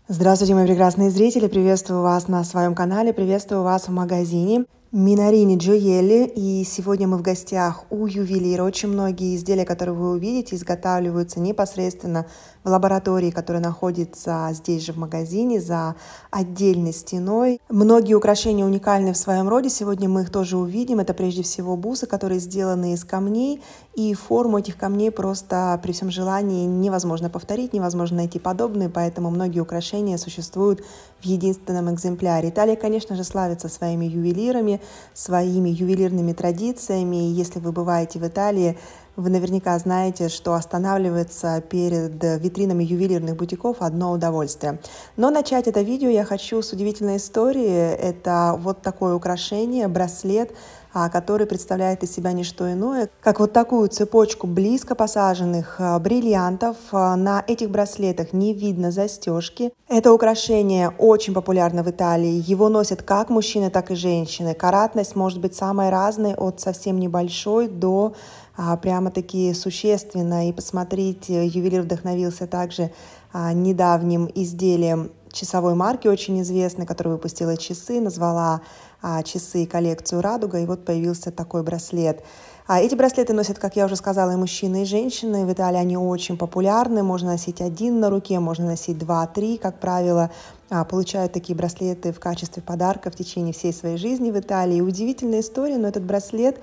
Здравствуйте, мои прекрасные зрители! Приветствую вас на своем канале, приветствую вас в магазине Минарини Джоелли. И сегодня мы в гостях у ювелира. Очень многие изделия, которые вы увидите, изготавливаются непосредственно в лаборатории, которая находится здесь же в магазине, за отдельной стеной. Многие украшения уникальны в своем роде. Сегодня мы их тоже увидим. Это прежде всего бусы, которые сделаны из камней. И форму этих камней просто при всем желании невозможно повторить, невозможно найти подобные, поэтому многие украшения существуют в единственном экземпляре. Италия, конечно же, славится своими ювелирами, своими ювелирными традициями. И если вы бываете в Италии, вы наверняка знаете, что останавливаться перед витринами ювелирных бутиков – одно удовольствие. Но начать это видео я хочу с удивительной истории. Это вот такое украшение, браслет, который представляет из себя не что иное, как вот такую цепочку близко посаженных бриллиантов. На этих браслетах не видно застежки. Это украшение очень популярно в Италии. Его носят как мужчины, так и женщины. Каратность может быть самой разной, от совсем небольшой до прямо-таки существенно. И посмотрите, ювелир вдохновился также недавним изделием часовой марки, очень известной, которая выпустила часы, назвала часы коллекцию «Радуга», и вот появился такой браслет. Эти браслеты носят, как я уже сказала, и мужчины, и женщины. В Италии они очень популярны. Можно носить один на руке, можно носить 2-3, как правило. Получают такие браслеты в качестве подарка в течение всей своей жизни в Италии. Удивительная история, но этот браслет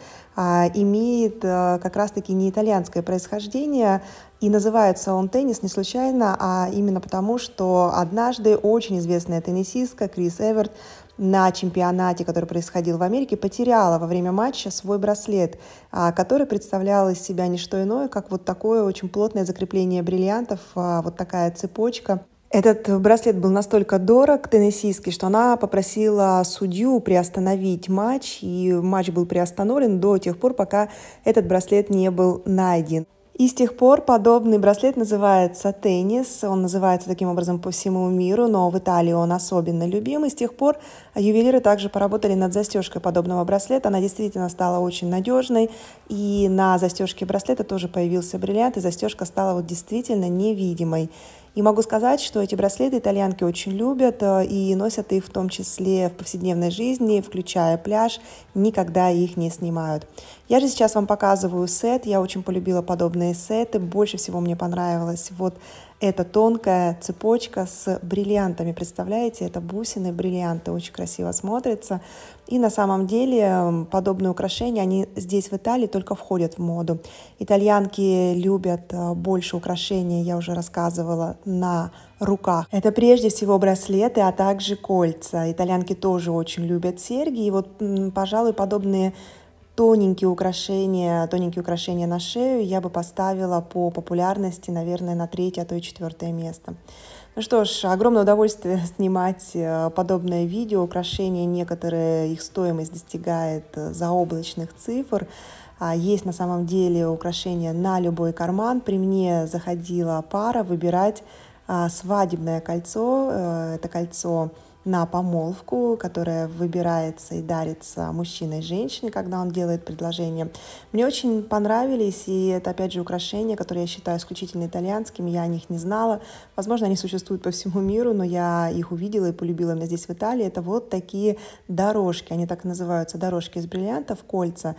имеет как раз-таки не итальянское происхождение. И называется он «Теннис» не случайно, а именно потому, что однажды очень известная теннисистка Крис Эверт на чемпионате, который происходил в Америке, потеряла во время матча свой браслет, который представлял из себя не что иное, как вот такое очень плотное закрепление бриллиантов, вот такая цепочка. Этот браслет был настолько дорог теннисистке, что она попросила судью приостановить матч, и матч был приостановлен до тех пор, пока этот браслет не был найден. И с тех пор подобный браслет называется «Теннис». Он называется таким образом по всему миру, но в Италии он особенно любим. И с тех пор ювелиры также поработали над застежкой подобного браслета. Она действительно стала очень надежной. И на застежке браслета тоже появился бриллиант, и застежка стала вот действительно невидимой. И могу сказать, что эти браслеты итальянки очень любят и носят их в том числе в повседневной жизни, включая пляж, никогда их не снимают. Я же сейчас вам показываю сет. Я очень полюбила подобные сеты. Больше всего мне понравилась вот эта тонкая цепочка с бриллиантами. Представляете, это бусины, бриллианты. Очень красиво смотрится. И на самом деле подобные украшения, они здесь в Италии только входят в моду. Итальянки любят больше украшений, я уже рассказывала, на руках. Это прежде всего браслеты, а также кольца. Итальянки тоже очень любят серьги. И вот, пожалуй, подобные тоненькие украшения на шею я бы поставила по популярности, наверное, на 3-е, а то и 4-е место. Ну что ж, огромное удовольствие снимать подобное видео. Украшения некоторые, их стоимость достигает заоблачных цифр. Есть на самом деле украшения на любой карман. При мне заходила пара выбирать свадебное кольцо. Это кольцо на помолвку, которая выбирается и дарится мужчиной и женщине, когда он делает предложение. Мне очень понравились, и это, опять же, украшения, которые я считаю исключительно итальянскими, я о них не знала. Возможно, они существуют по всему миру, но я их увидела и полюбила именно здесь, в Италии. Это вот такие дорожки, они так и называются, дорожки из бриллиантов, кольца.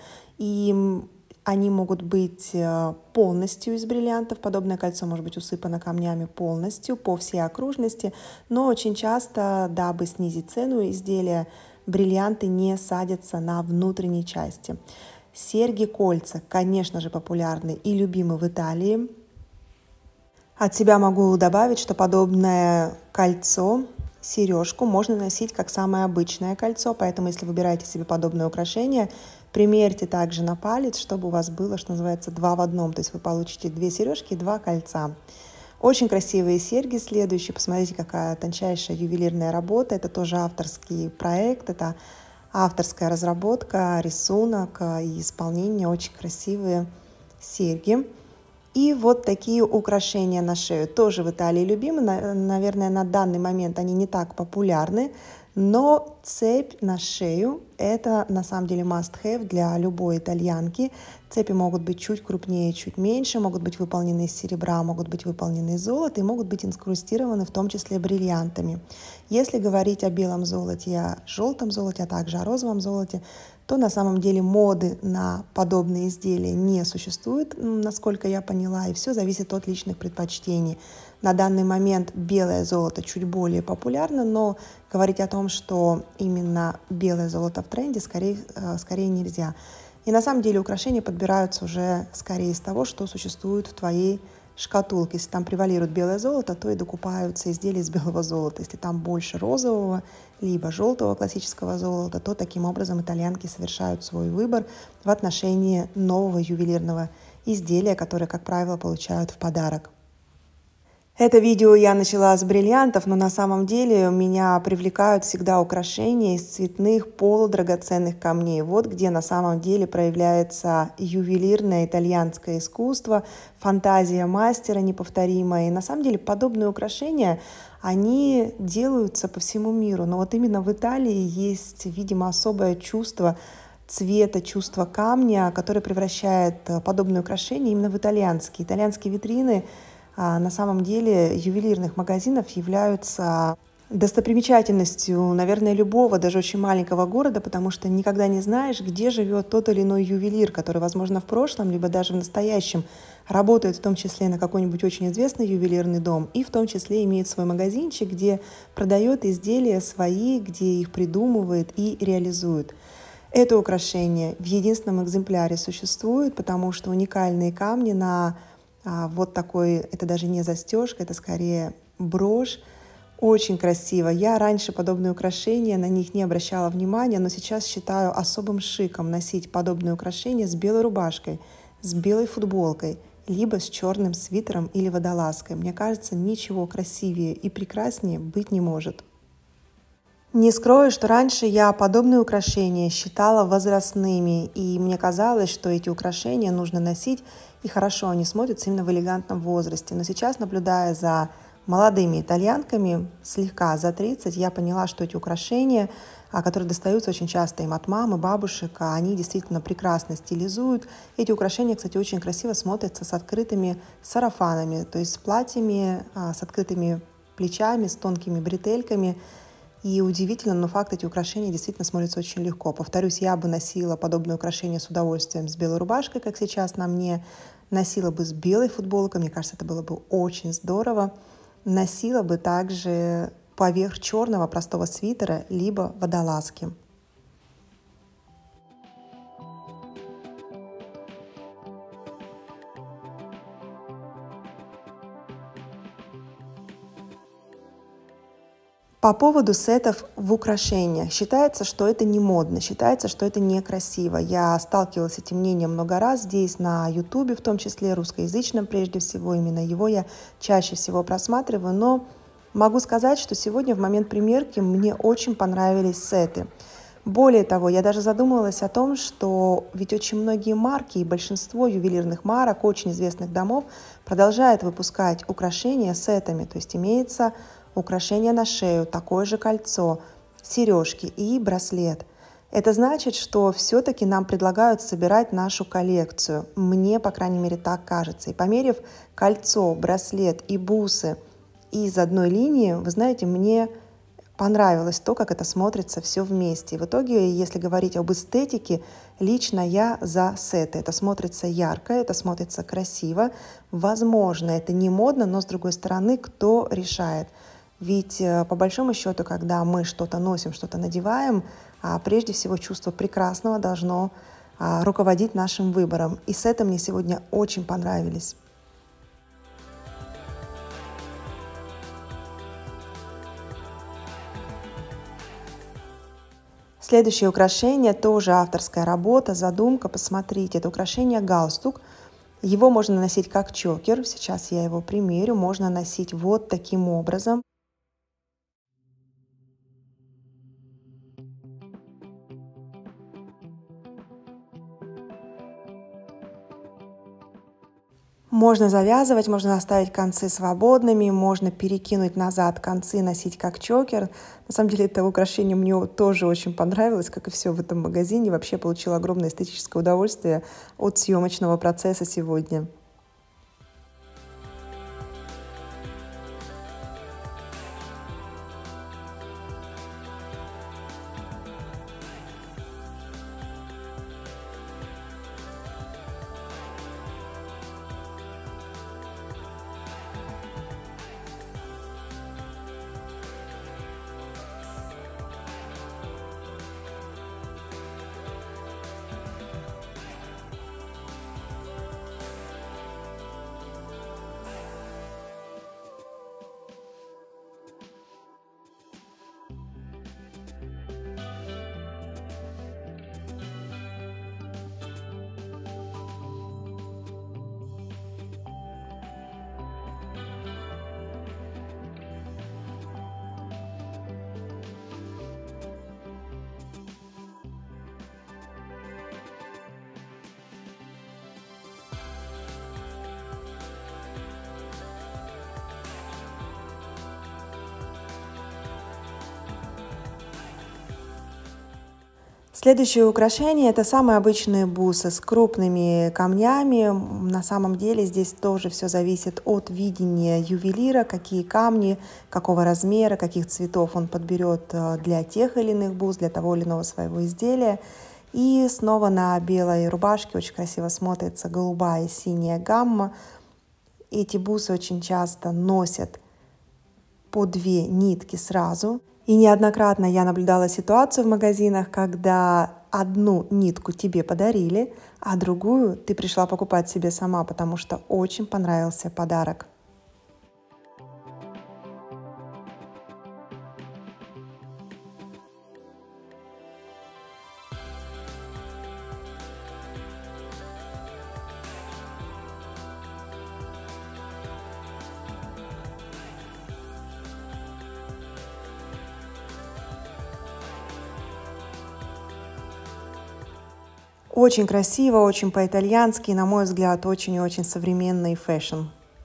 И они могут быть полностью из бриллиантов. Подобное кольцо может быть усыпано камнями полностью по всей окружности. Но очень часто, дабы снизить цену изделия, бриллианты не садятся на внутренней части. Серьги, кольца, конечно же, популярны и любимы в Италии. От себя могу добавить, что подобное кольцо, сережку, можно носить как самое обычное кольцо. Поэтому, если выбираете себе подобное украшение, примерьте также на палец, чтобы у вас было, что называется, 2 в 1. То есть вы получите 2 сережки и 2 кольца. Очень красивые серьги следующие. Посмотрите, какая тончайшая ювелирная работа. Это тоже авторский проект, это авторская разработка, рисунок и исполнение. Очень красивые серьги. И вот такие украшения на шею. Тоже в Италии любимы. Наверное, на данный момент они не так популярны. Но цепь на шею Это на самом деле must-have для любой итальянки. Цепи могут быть чуть крупнее, чуть меньше, могут быть выполнены из серебра, могут быть выполнены из золота и могут быть инкрустированы в том числе бриллиантами. Если говорить о белом золоте, о желтом золоте, а также о розовом золоте, то на самом деле моды на подобные изделия не существует, насколько я поняла, и все зависит от личных предпочтений. На данный момент белое золото чуть более популярно, но говорить о том, что именно белое золото в тренде, скорее нельзя. И на самом деле украшения подбираются уже скорее из того, что существует в твоей шкатулке. Если там превалирует белое золото, то и докупаются изделия из белого золота. Если там больше розового, либо желтого классического золота, то таким образом итальянки совершают свой выбор в отношении нового ювелирного изделия, которое, как правило, получают в подарок. Это видео я начала с бриллиантов, но на самом деле меня привлекают всегда украшения из цветных полудрагоценных камней. Вот где на самом деле проявляется ювелирное итальянское искусство, фантазия мастера неповторимая. И на самом деле подобные украшения, они делаются по всему миру. Но вот именно в Италии есть, видимо, особое чувство цвета, чувство камня, которое превращает подобные украшения именно в итальянские. Итальянские витрины на самом деле ювелирных магазинов являются достопримечательностью, наверное, любого, даже очень маленького города, потому что никогда не знаешь, где живет тот или иной ювелир, который, возможно, в прошлом, либо даже в настоящем работает в том числе на какой-нибудь очень известный ювелирный дом и в том числе имеет свой магазинчик, где продает изделия свои, где их придумывает и реализует. Это украшение в единственном экземпляре существует, потому что уникальные камни на вот такой, это даже не застежка, это скорее брошь. Очень красиво. Я раньше подобные украшения, на них не обращала внимания, но сейчас считаю особым шиком носить подобные украшения с белой рубашкой, с белой футболкой, либо с черным свитером или водолазкой. Мне кажется, ничего красивее и прекраснее быть не может. Не скрою, что раньше я подобные украшения считала возрастными, и мне казалось, что эти украшения нужно носить, и хорошо они смотрятся именно в элегантном возрасте. Но сейчас, наблюдая за молодыми итальянками, слегка за 30, я поняла, что эти украшения, которые достаются очень часто им от мамы, бабушек, они действительно прекрасно стилизуют. Эти украшения, кстати, очень красиво смотрятся с открытыми сарафанами, то есть с платьями, с открытыми плечами, с тонкими бретельками. И удивительно, но факт, эти украшения действительно смотрятся очень легко. Повторюсь, я бы носила подобные украшения с удовольствием с белой рубашкой, как сейчас на мне. Носила бы с белой футболкой, мне кажется, это было бы очень здорово. Носила бы также поверх черного простого свитера, либо водолазки. По поводу сетов в украшениях. Считается, что это не модно, считается, что это некрасиво. Я сталкивалась с этим мнением много раз здесь, на YouTube, в том числе русскоязычном прежде всего. Именно его я чаще всего просматриваю. Но могу сказать, что сегодня в момент примерки мне очень понравились сеты. Более того, я даже задумывалась о том, что ведь очень многие марки и большинство ювелирных марок, очень известных домов, продолжают выпускать украшения сетами. То есть имеется украшение на шею, такое же кольцо, сережки и браслет. Это значит, что все-таки нам предлагают собирать нашу коллекцию. Мне, по крайней мере, так кажется. И померив кольцо, браслет и бусы из одной линии, вы знаете, мне понравилось то, как это смотрится все вместе. И в итоге, если говорить об эстетике, лично я за сеты. Это смотрится ярко, это смотрится красиво. Возможно, это не модно, но с другой стороны, кто решает? Ведь по большому счету, когда мы что-то носим, что-то надеваем, прежде всего чувство прекрасного должно руководить нашим выбором. И сеты мне сегодня очень понравились. Следующее украшение тоже авторская работа, задумка. Посмотрите, это украшение галстук. Его можно носить как чокер. Сейчас я его примерю. Можно носить вот таким образом. Можно завязывать, можно оставить концы свободными, можно перекинуть назад концы, носить как чокер. На самом деле это украшение мне тоже очень понравилось, как и все в этом магазине. Вообще получила огромное эстетическое удовольствие от съемочного процесса сегодня. Следующее украшение — это самые обычные бусы с крупными камнями. На самом деле здесь тоже все зависит от видения ювелира, какие камни, какого размера, каких цветов он подберет для тех или иных бус, для того или иного своего изделия. И снова на белой рубашке очень красиво смотрится голубая и синяя гамма. Эти бусы очень часто носят по 2 нитки сразу. И неоднократно я наблюдала ситуацию в магазинах, когда одну нитку тебе подарили, а другую ты пришла покупать себе сама, потому что очень понравился подарок. Очень красиво, очень по-итальянски, и, на мой взгляд, очень и очень современный фэшн.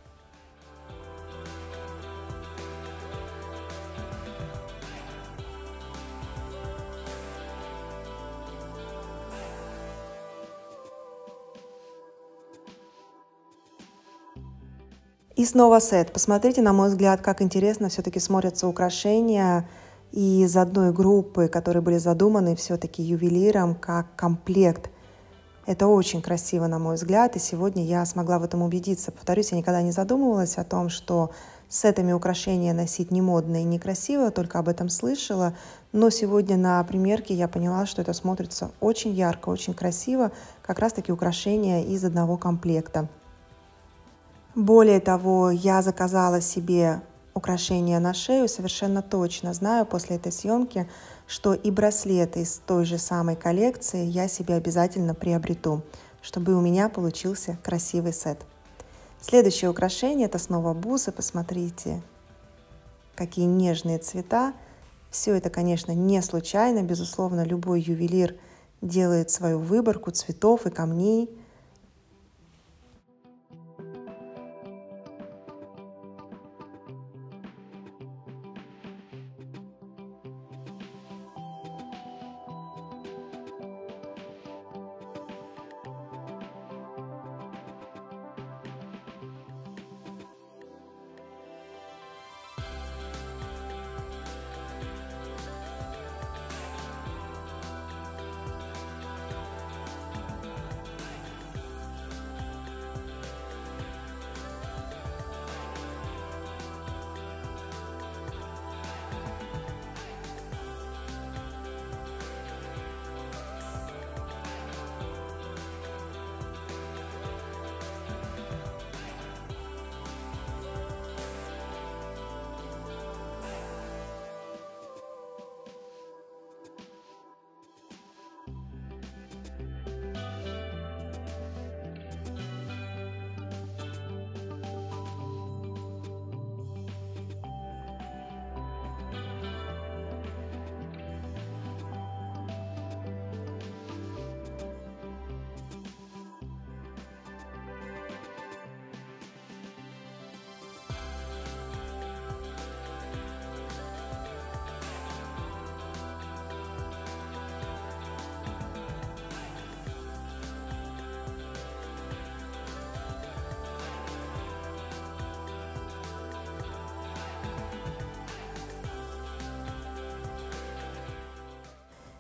И снова сет. Посмотрите, на мой взгляд, как интересно все-таки смотрятся украшения из одной группы, которые были задуманы все-таки ювелиром как комплект. Это очень красиво, на мой взгляд, и сегодня я смогла в этом убедиться. Повторюсь, я никогда не задумывалась о том, что сетами украшения носить не модно и некрасиво, только об этом слышала. Но сегодня на примерке я поняла, что это смотрится очень ярко, очень красиво, как раз-таки украшения из одного комплекта. Более того, я заказала себе украшения на шею, совершенно точно знаю после этой съемки, что и браслеты из той же самой коллекции я себе обязательно приобрету, чтобы у меня получился красивый сет. Следующее украшение — это снова бусы. Посмотрите, какие нежные цвета. Все это, конечно, не случайно. Безусловно, любой ювелир делает свою выборку цветов и камней.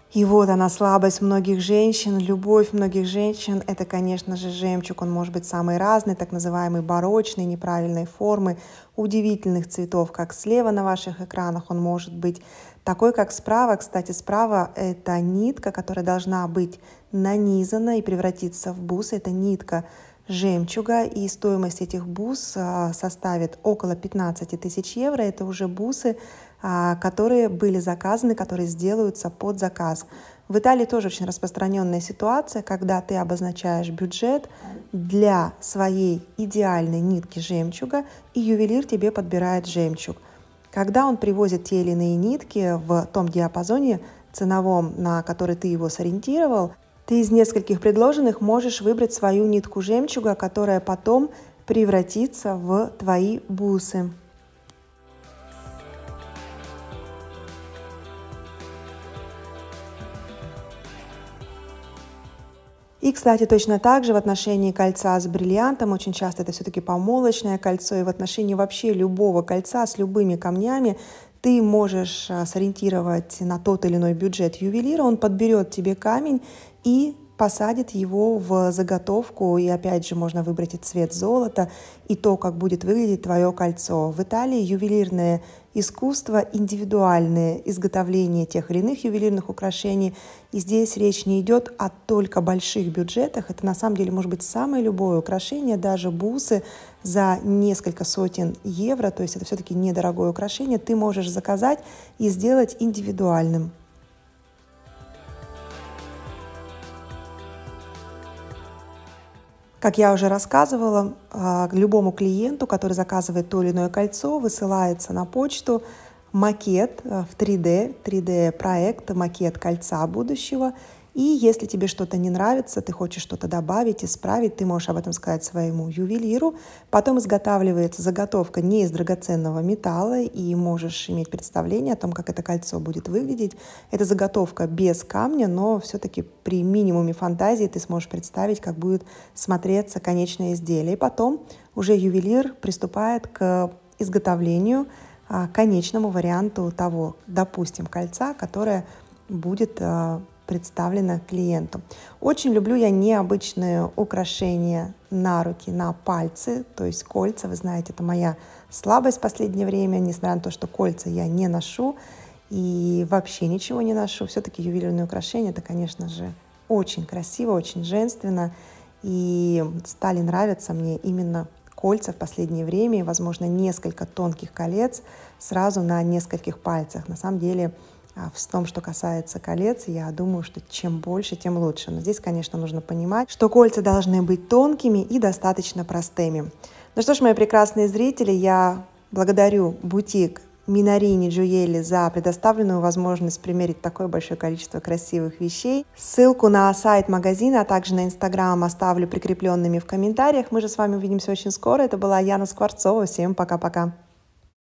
И вот она, слабость многих женщин, любовь многих женщин. Это, конечно же, жемчуг. Он может быть самый разный, так называемый барочный, неправильной формы, удивительных цветов, как слева на ваших экранах. Он может быть такой, как справа. Кстати, справа это нитка, которая должна быть нанизана и превратиться в бусы. Это нитка жемчуга, и стоимость этих бус составит около 15 тысяч евро. Это уже бусы, которые были заказаны, которые сделаются под заказ. В Италии тоже очень распространенная ситуация, когда ты обозначаешь бюджет для своей идеальной нитки жемчуга, и ювелир тебе подбирает жемчуг. Когда он привозит те или иные нитки в том диапазоне ценовом, на который ты его сориентировал, ты из нескольких предложенных можешь выбрать свою нитку жемчуга, которая потом превратится в твои бусы. И, кстати, точно так же в отношении кольца с бриллиантом, очень часто это все-таки помолочное кольцо, и в отношении вообще любого кольца с любыми камнями ты можешь сориентировать на тот или иной бюджет ювелира, он подберет тебе камень и посадит его в заготовку, и опять же можно выбрать и цвет золота, и то, как будет выглядеть твое кольцо. В Италии ювелирное искусство, индивидуальное изготовление тех или иных ювелирных украшений, и здесь речь не идет о только больших бюджетах, это на самом деле может быть самое любое украшение, даже бусы за несколько сотен евро, то есть это все-таки недорогое украшение, ты можешь заказать и сделать индивидуальным. Как я уже рассказывала, любому клиенту, который заказывает то или иное кольцо, высылается на почту макет в 3D-проект, макет кольца будущего. И если тебе что-то не нравится, ты хочешь что-то добавить, исправить, ты можешь об этом сказать своему ювелиру. Потом изготавливается заготовка не из драгоценного металла, и можешь иметь представление о том, как это кольцо будет выглядеть. Это заготовка без камня, но все-таки при минимуме фантазии ты сможешь представить, как будет смотреться конечное изделие. И потом уже ювелир приступает к изготовлению конечному варианту того, допустим, кольца, которое будет представлено клиенту. Очень люблю я необычные украшения на руки, на пальцы, то есть кольца. Вы знаете, это моя слабость в последнее время, несмотря на то, что кольца я не ношу и вообще ничего не ношу. Все-таки ювелирные украшения — это, конечно же, очень красиво, очень женственно. И стали нравиться мне именно кольца в последнее время, и, возможно, несколько тонких колец сразу на нескольких пальцах. На самом деле, в том, что касается колец, я думаю, что чем больше, тем лучше. Но здесь, конечно, нужно понимать, что кольца должны быть тонкими и достаточно простыми. Ну что ж, мои прекрасные зрители, я благодарю бутик Minarini Gioielli за предоставленную возможность примерить такое большое количество красивых вещей. Ссылку на сайт магазина, а также на Инстаграм оставлю прикрепленными в комментариях. Мы же с вами увидимся очень скоро. Это была Яна Скворцова. Всем пока-пока.